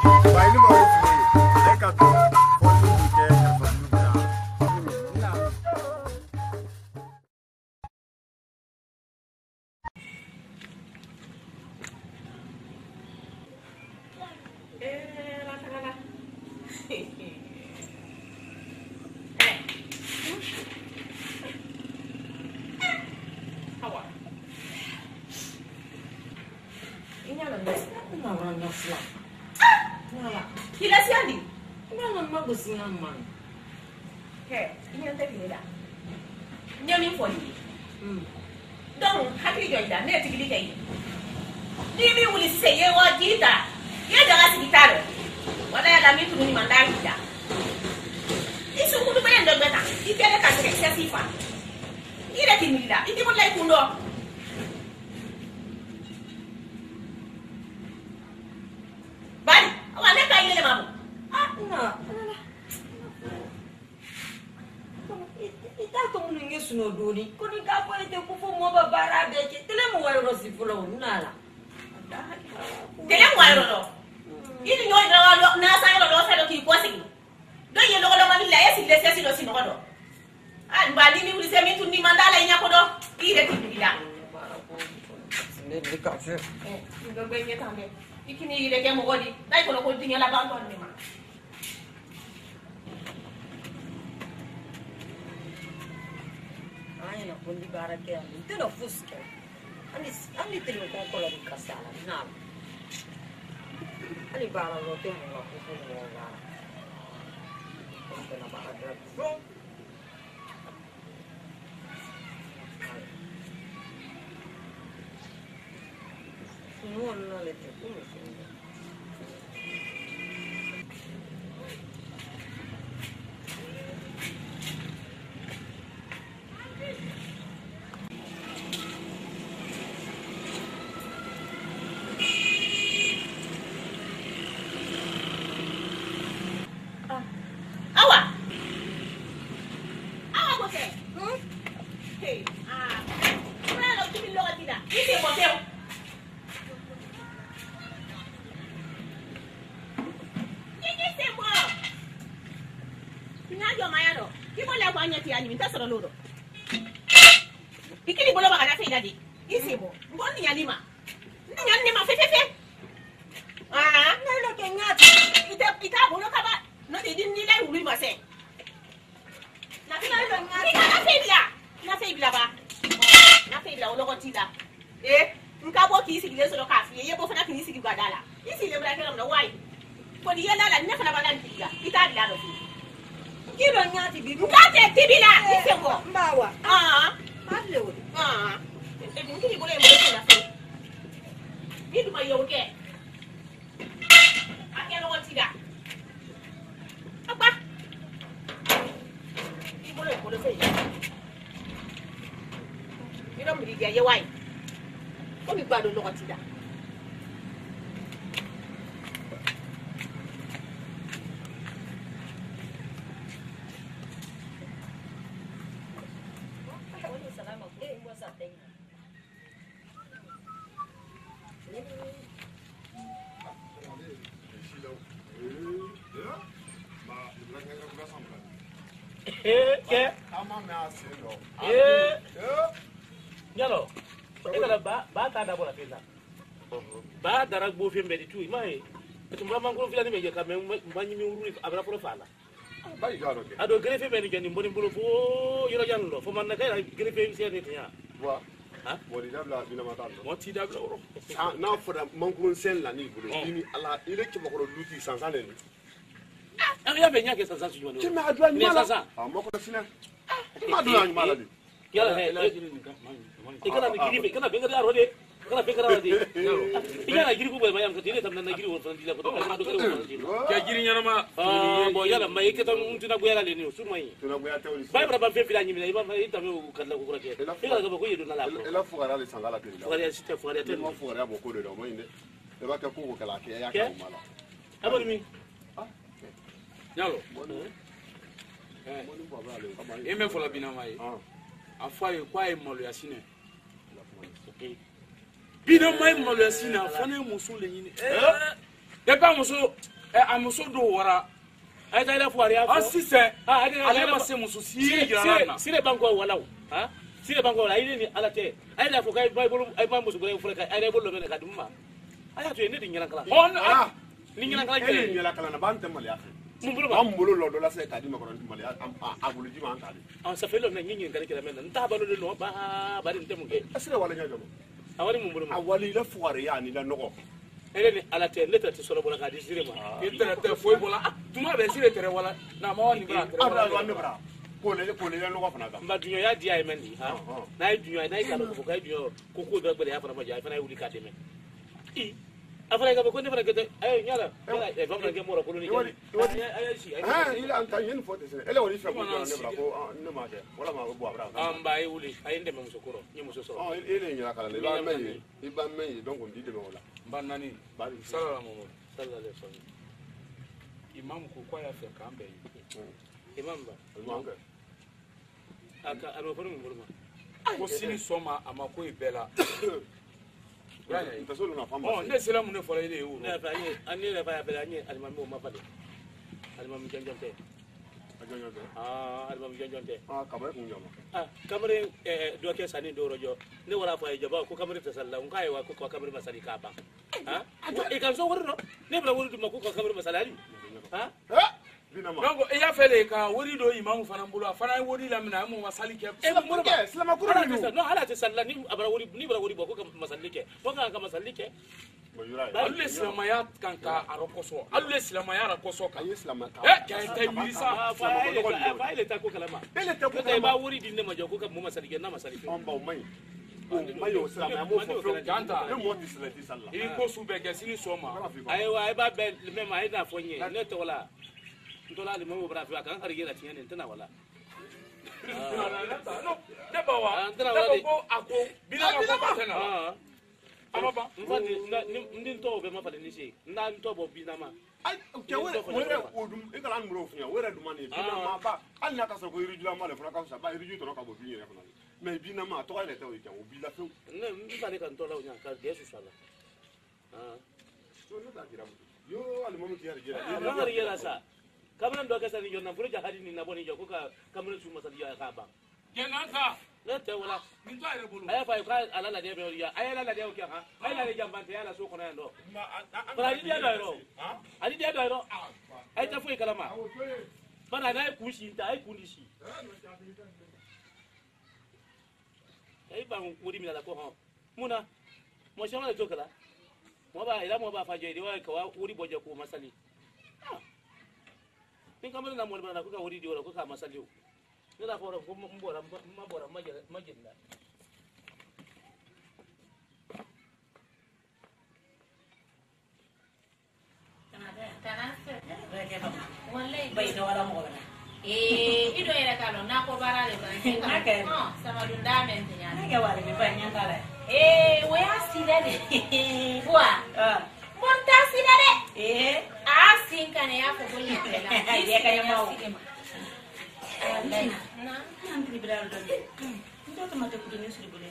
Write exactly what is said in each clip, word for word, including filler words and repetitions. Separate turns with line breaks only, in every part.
ado grefe ben jani mboni mbolo fo yoro janlo fo man nakay grefe seni tiya
wa
ha
wodi dabla bina matando
mo ti dabla woro
ah na foda mankun sen la ni bolo ni ala ile ki makoro luti sansane ni
ah ya be nyake sansa su
ki ma adwa ni mala
sansa
ah mako sina ma adwa ni mala di
yala he ikana ni grife ikana be ngada rode kana be ngada rode ikana grife bo mayam ko tire tam na grife won dila ko kana do ko ya giri nyana ma ah bo yala may ke tam tuna bu yala le ni su may
tuna bu ya tawli
bay bra ba fe fi la nyimi ba fa ita me ko kala ko ko ke ila ko ko yedo na la ko
ila fugara le sangala te ila
fugara site fugara te
mo fugara bo ko do mo inde e ba ka ko ko kala ke ya ka mala
abon mi
ah
nyalo
eh mo ni bo ba le
e me fola bina mai ah afwa e kwa e molo yasine bina mai molo yasine afane muso le nyini eh e ba muso a muso do wara
ay ta ila fuari ya
a sise
ah ade
ale ma se muso si jira na
sire banko wala ha sire banko wala ile ni alate ay la fo kay bible ay ba muso gure fure kay ay bollo men ka dum ma aya to ne din ngala kala
on
ah
ni ngala kala
ele ni ngala kala na ban temale ya
mun bulu
am bolo lo do la se ka di ma ko temale a bulu ji ma an ka di
an sa felo na nyinyi ngala kala men nta balo de no ba ba din temu ke
asira wala nya jamo
awari mun bulu
awali la fuari ya ni la nogo
ele ni alate ne ta ti solo bola ka di sire ma
ite te foi bola tuma be sire tere wala na ma woni bra tere
abra wa ne bra ko le ko le la nogo fana ga
mba dunyo ya dia ay mendi ha na ay dunyo na ay kala ko kay dunyo ko ko do gbele ya fana ma ja fana ay wuli ka de men i afara ga ko ne fana ga ay nyala ay ba ma ga mora ko ni ay ay si ay
ha ila an tan yen fote sene ele woni fa ko ne bra ko ne ma ke wala ma ko bo abra
am ba ay wuli ay ndem muso koro ni muso so
oh ele ni la kala le ba me yi ba me yi donc on dit de wala
ban nani
bari
sallallahu
sallallahu alaihi wasallam
imam ko kwa ya fe kan be
imam ba
imam ka
aka aro furu mun burma
ko sini soma ama ko ibela
nta solo na famba
oh ne sela mun ne fora ile ewu
na fa ni ani na fa ya bela ni alimam mo ma fa de alimam janjante
ajonyo de
ah alimam janjante
ah kabare kun jama
ah kamare eh do ke sani do rojo ne wala fa jaba ko kamare ta sallah ngai wa ko kamare masali ka ba ha e kan so woro ne bla woro dum ko kamare masalali ha
ha bina ma
donc e ya fele ka wori do imam fana mbulu fana wori la mina mo masali ke
e mo mo
ke salama ko
ala ta no ala ta sallah ni abara wori ni bla wori ko masalli ke ko kan ka masalli ke
mo yura
alle silamaya kan ka arokoso alle silamaya arokoso ka
ayi salama ka
eh ka ta mirisa
fa ile fa ile ta ko kalama
ele te ko
ko ba wori din ne ma jo ko ka mo masalli ke na masalli ke
on ba o mai o mai o salama mo fo fo
janta
e mo ti salati sallah
iri ko su be ge sini soma
ay wa ay ba be me ma ida fonye ne to wala ntola le mo bra fi kan harige na tiyan tana wala
no ne ba wa ne ko ako bina ko ko tana amaba
mfati ndi nto be ma fale ni se nda nto bo bina ma
ay ke we we odum e kala ngro funya we re duma ne bina ma ba al na ka so ko iriju la ma le fura ka so ba iriju to no ka bo bi ne funa mais bina ma to ile te o ja o bi la fe
ne mfati kan to la nya ka yesu sala ah
so ne ta dira yo al mo ti harige
ah ba harige la sa kamran do ka sani yo na fura hadi ni na boni jo ko ka kamran su masali ya ka ba
kenan ka
ne te wala
min to ayre bulu
aya fa ka ala la de be ya aya la la de o ke ha aya la de jambante ya la so kono ndo bara di dia do ha ali dia do ay ta foi kalama bana na ku shi ta ay ku ni shi ay ba wuri mi la ko ha muna mo shama la to kala mo ba ila mo ba fa je di wa ka wa wuri boje ko masali ni kamar na mo ba na ko ka wuri di wala ko ka masali nila fora ko mbora mbora majinda
tanase wallahi bai da wala mo eh ido era kalo na ko barale branche ka no sama dunda men tinya na ga wale be banya kala eh we asidade bua monta asidade eh asinka ne yako bolle tela ye kaya mau na nan libral do ndo to mate kudini suri bole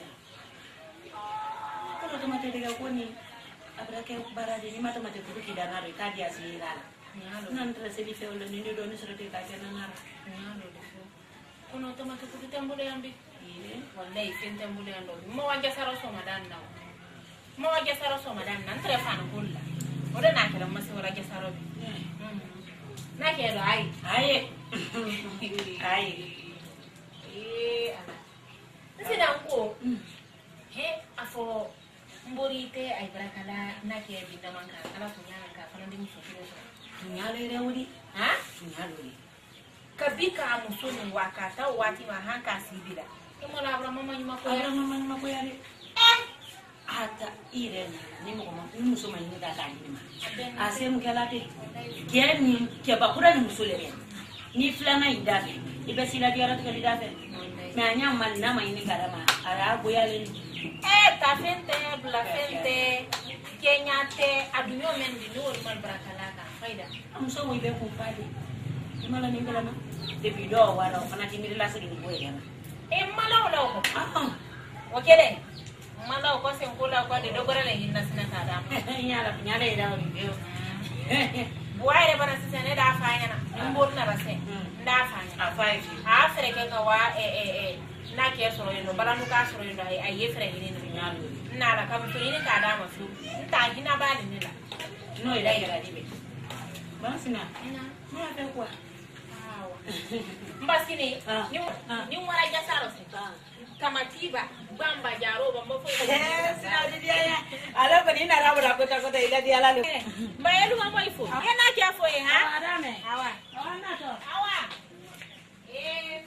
ko to mate daga koni abrake barade ni mate mate kudu kidana re kadi asira nan tra se di fewlo ni do ni suru te ka kenana nyalo do kono to mate kudu tambule ambi ile wallahi fen tambule ando mo wanja saro so madan na mo wanja saro so madan nan tra fan kulla oda na kala masi wara ke saro bi na ke do ai ai ai eh ana sida ko he afo mborite ay barakala na ke binda manka ala to nyana ka fana ndi musofiro so nyalo ire wuri ha nyalo ri kabika musoni wakata wati wa hanka sibida kimo la abra mama nyuma ko ya mama nyuma ko ya eh hata ire ni mo ko ni musoma ni da ka ni ma asem kelate geni ke bakura ni musole ni flana idafe ibe sila diara to idafe na nyama na ma ini karama ara boyale eh ta fente bla fente kenyate adunyo mendi no mal barakalaka faida amso mo ibe ko fadi mala ni ngala na de bido wala fana timiri la sigi ni boyele eh mala wala ko ah okele mala ko sen kula ko de dogora le hinna sina ta da nyala nyala ida woni
Why bana sene da fanya na mbor na rase da fanya
a five
a fere ke ka wa eh eh eh na ke so no bala no ka so no ai ai fere ni ni nyalo na la ka so ni ka da ma su ta gina ba ni la
no ida ira dibe bana sina
ina
no ata kwa
awa mbasini ni ni mara ja saro se kamatiba bamba jaro bamba fo
eh sina dia ya ala ko ni na ra bra ko ta ko ta ila dia la
mbayelu mama ifo yana kya fo e ha
awa me
awa
awa na to
awa eh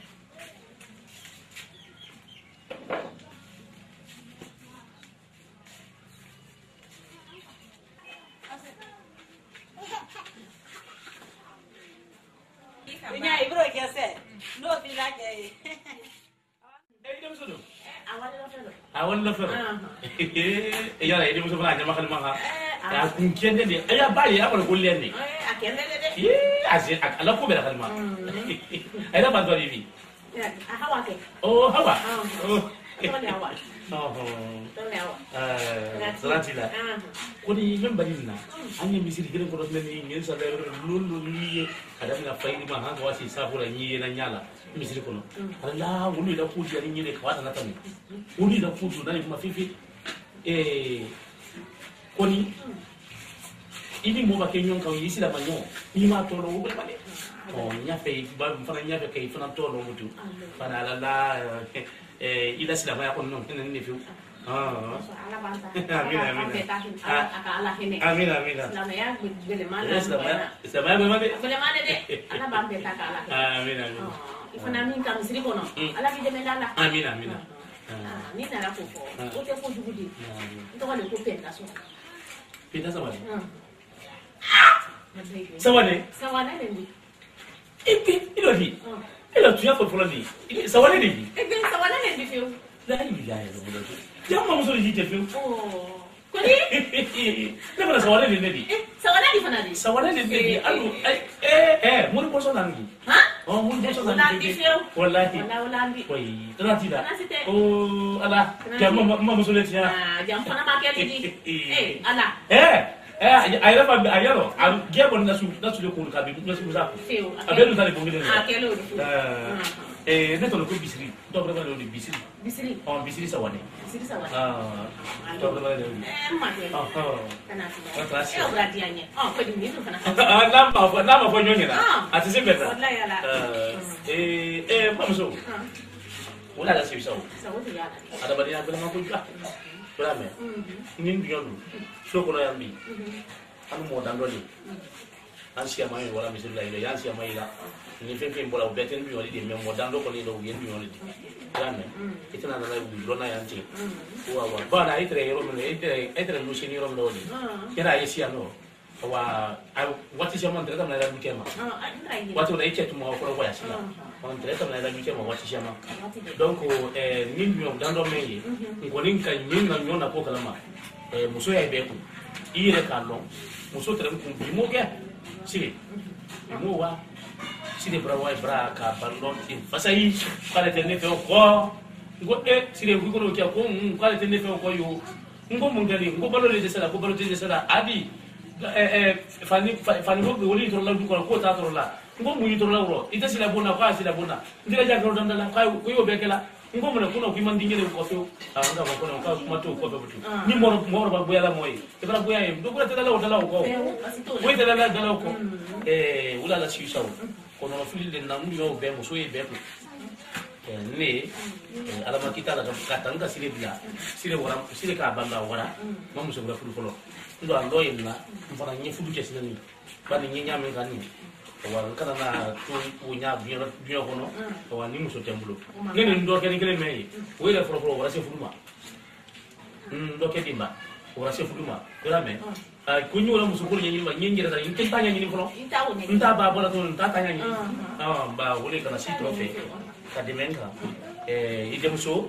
Nya ibro ke se no fi la ke
eh dem so do
awa la felo
awan la fer eh yara idi muso fana nyama khal manga ka kun kende de aya baye ya ko len ni
eh akende de
eh asi ala ko bela khal ma ay da ba do bi
hawa ke
oh hawa oh
tole hawa
oh
tole hawa
eh salatila ko ni men bari na anya misiri gele ko do ni ngel sa le lulu ni adam na faydi ma ha wasi safura ni na nyala misiri kono ala wulu da ku jari ni de kwata na tani wulu da ku na ni ma fifi eh koni ini mo ba kenyon kan yisi da manyo ni ma to lo wulu ba ne oh nya fe ba fana nya fe kai fana to lo mutu fana la la eh ida sila ma ko no ni fi ah
ala banta
amin amin
aka ala hene
amin amin
selama ya bele mana
selama selama bele
bele mana de ala bambe ta ala
amin amin
ifana min kam siri kono ala bi de melala
amin amin
ni na la ko fo o te ko jugudi to wale ko penta so
penta sawane
sawane sawane ni
ipi ilo di ilo tuya ko folo di sawane di
ipi sawane ni fi
la ilaha illallah jamma muso di te fi
oh kodi
ne bana sawane di ne di
sawane di fana di
sawane di ne di alu eh eh mun ko so nangi
ha
oh mun ko so nangi wallahi
wallahi
wai tana tida oh ala jamma ma muso le tiya
ah jamma fana ma ke di eh ala
eh eh ayra fa ayaro am gebo na su na su le ko ka bi na su za ko abelu tale ko ngene
ah kelo
eh ne to ko bisiri to bra bra le bisiri
bisiri
on bisiri sawane
bisiri sawane
ah to bra bra le
eh ma ke
ah
kana
ah
eh obra dianye ah ko di ni to kana
ah na ma fo na ma fo nyonye na ati se beta
wallahi ala
eh eh ma so wala la se so
sawo ya
ada bari na bela ma ko ja bra me nin bionu so ko ya mbi anu mo dan do ni ansia mai wala mi se la ile ansia mai la ni fe fe mbola ubeten bi wali de me mo dan do ko ni do yen bi wali de grande itana na la bu rona yanti wa wa ba na itre yero me itre itre no shini ro no ni kera yesi ano wa wati shama ndra tamna la bukema wati na iche tumo ko wa yasi on ndra tamna la bukema wati shama donc eh nin bi dan do me yi ko nin ka nin na nyona ko kala ma eh muso ya be ku ire kallo muso tere ku bi mo ke sire mo wa sire bra wa bra ka bandon in fasai kala tenne fe ko ngo e sire ku ko no ke ko kala tenne fe ko yo ngo mo ngani ngo balo le sala ko balo le sala abi eh eh fani fani ko woli to la du ko ta to la ngo mu yito la ro ita sila bona ka sila bona ndira ja ko dan la ka ko yo be kala ngo mo na kuna ku man dingene ko fe anga ba ko na ka ma to ko be butu ni mo mo ba boya la moy e bra boya e do ko ta la o ta la ko ko ta la la la ko eh wala la shi shawo ko no fili de na mu yo be mo so e be ko ne ala ma kita la ka tanga sile bila sile wara sile ka banda wara mo mo so bra fulu folo ndo ando yinna mfana nyi fulu ke sile ni ba ni nya men kan ni wa kana na tu punya biyo biyo kono wa ni muso tembulo ngene ndo ke ni kele me we la folo folo wara se fulu ma ndo ke dimba wara se fulu ma dora me a kunyu la muso ko nyi ma nyi ngira da ni tanya nyi folo nta ba bola to nta tanya nyi ah ba wole kana si trofe ka dimenga eh ide muso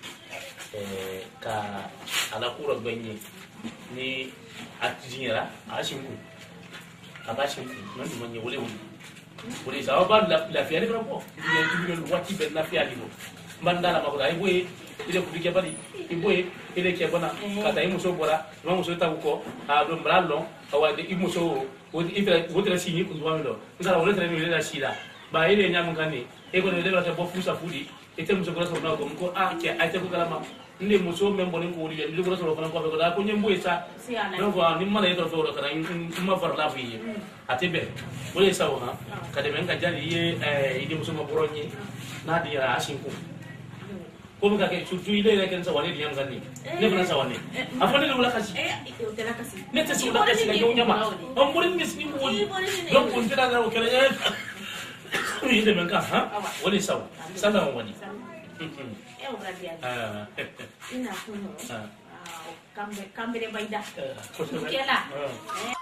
eh ka ala kura gbenye ni atinyera ashinku abashinku nandi manye wole wole wole sawa ba la la fiari brapo ni tubi wati ben na fiari bo mandala ma ko dai boy ile ku dike bali iboy ile ke bona kata yi muso bora ma muso ta ko a do mbrallo awade imuso wodi ifra wodi la sini kun wamdo ngara wala tare ni la sila ba ile nyam ngani e ko de la ta bo fusa fudi e te muso ko so na ko ko a ke a te ko kala ma ndi muso membo ni ko ri ndi ko so ko na ko ko da ko nyembo isa donc ni mala e to so kana ma far la fi ate be wala sa wa ka de men ka jali ye e idi muso ma boronye na di ra asinku ko ka ke surtout ile ile ken sa wani di nyam ngani ne bana sa wani afone le wala kasi
eh te la kasi
nete si wala kasi la nyama on murin ni sini mo donc on tira na o kala ye ni de men ka ha wala sa sana wani
eh o bradia
ah
ina kuno
ah
kambe kambe de baida kela eh